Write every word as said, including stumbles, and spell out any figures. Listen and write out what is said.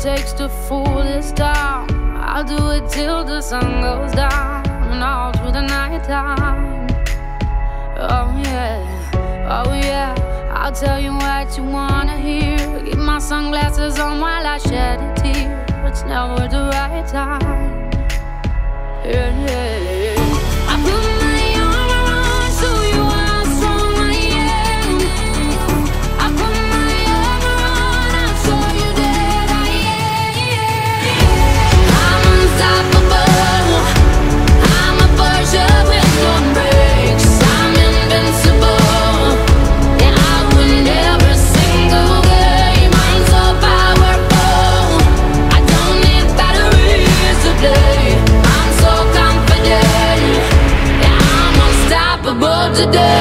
takes to fool this town. I'll do it till the sun goes down and all through the night time. Oh yeah, oh yeah, I'll tell you what you wanna hear. Keep my sunglasses on while I shed a tear. It's never the right time. Yeah, yeah, yeah. I put my arm around so you how strong I am. I put my arm around, I'll show you that I am. I'm unstoppable. I'm a Porsche with no brakes. I'm invincible. Yeah, I win every single game. I'm so powerful. I don't need batteries today. I'm so confident. Yeah, I'm unstoppable today.